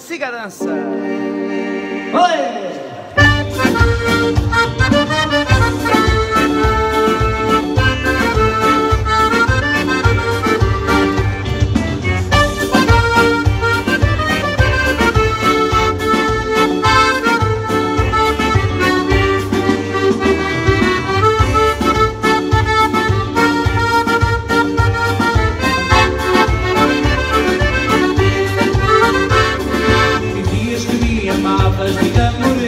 siga a dança. Oi! Dizias que me amavas, diga amor.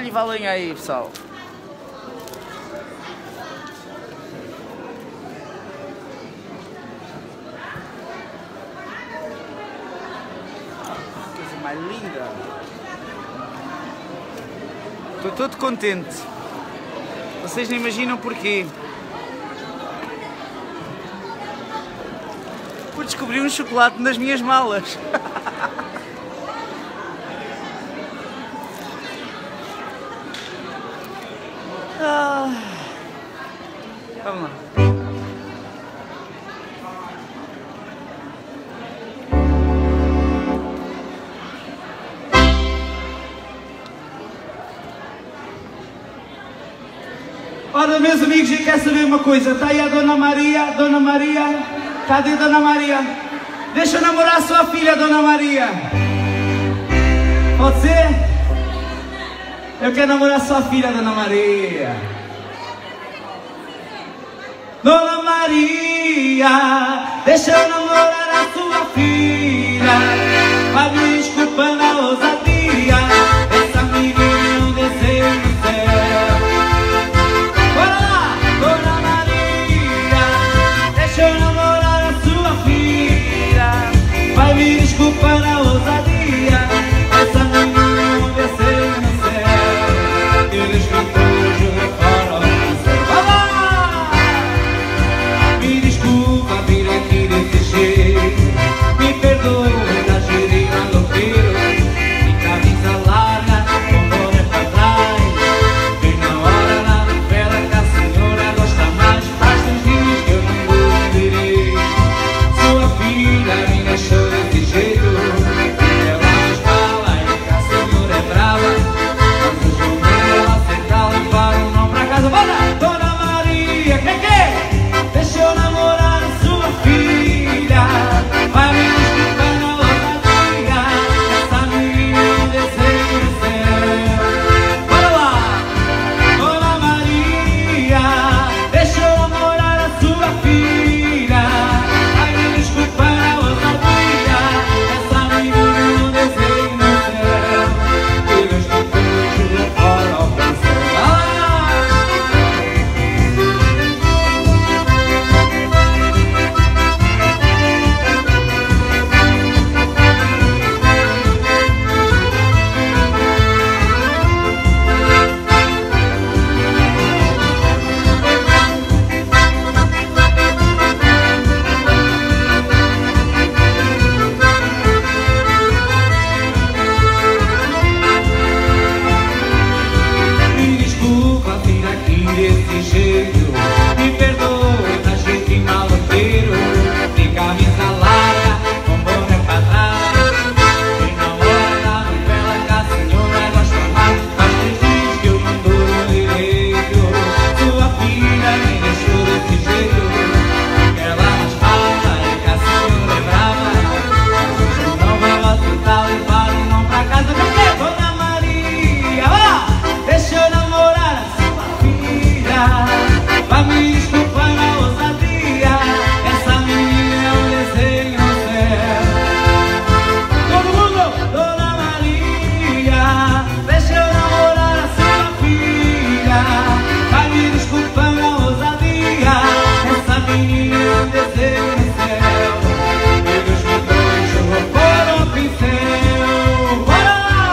ativa a linha aí, pessoal. Coisa mais linda. Estou todo contente. Vocês não imaginam porquê. Por descobrir um chocolate nas minhas malas. Vamos lá. Ora, meus amigos, e quer saber uma coisa? Está aí a Dona Maria, Dona Maria, cadê Dona Maria? Deixa eu namorar a sua filha, Dona Maria. Pode ser? Eu quero namorar a sua filha, Dona Maria. Dona Maria, deixa eu namorar a sua filha. Vai me desculpando a ousadia, essa menina não deseja no céu. Bora lá! Dona Maria, deixa eu namorar a sua filha. Vai me desculpando a ousadia, essa menina não deseja no céu. Eles cantam jogo fora o céu. Vai lá! Me desculpa vir aqui desse jeito, me perdoa, exagerei no louqueiro, de camisa larga, com boné pra trás. Vem na hora na novela que a senhora gosta mais. Faz 3 dias que eu não vou direito. Sua filha me deixou desse jeito, ela nos fala e que a senhora é brava. Mas o João ela senta levar um não pra casa. Bora! Dona Maria, que? Deixa eu namorar a sua filha. Vai me desculpar na ousadia, essa menina não deseja no céu. Bora lá! Dona Maria, deixa eu namorar a sua filha. Vai me desculpar na ousadia, essa menina não deseja no céu. Deus que tudo fora ao céu. Me desculpa vir aqui desse jeito, me perdoa, exagerei maloqueiro, de camisa larga, com boné pra trás. Vem na hora da novela que a senhora gosta mais. Faz 3 dias que eu não dou direito. Sua filha me deixou desse jeito, ela nos fala e que a senhora é brava. Mas hoje não vai aceitar levar um não pra casa. Dona Maria, vai lá! Deixa eu namorar a sua filha. Vai me desculpar na ousadia, essa menina é um desenho no céu. Todo mundo! Dona Maria, deixa eu namorar a sua filha. Vai me desculpar na ousadia, essa menina é um desenho no céu. Deus me dói, jogou fora o pincel. Bora lá!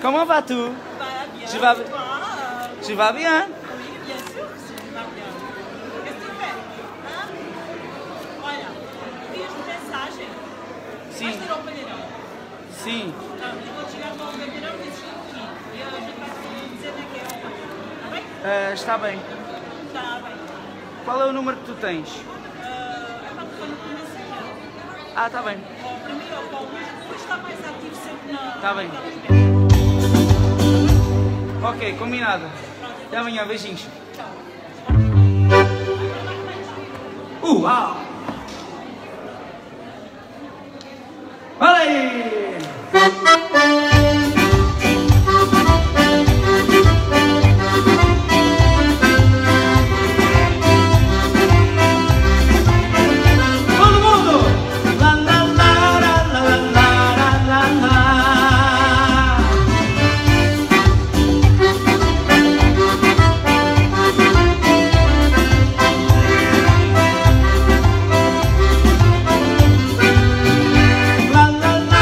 Comment vas-tu? Tu vas bien? Tu vas bien? Bien sûr que sim, vai bien. Qu'est-ce que tu fais? Hein? Olha, envias mensagem. Sim. Vais tirar o banheirão. Sim. Não, eu vou chegar para o banheirão e dizes aqui. E a gente vai dizer onde é que é o banheiro. Está bem? Está bem. Está bem. Qual é o número que tu tens? É uma pessoa no Messenger. Ah, está bem. Ou para mim ou para o Luís, depois está mais ativo sempre na... Está bem. Ok, combinado. Até amanhã, beijinhos. Uau! Olha aí! Todo mundo! La la la la la la la la. La la la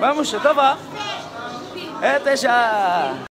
Vamos, então vá. Até já.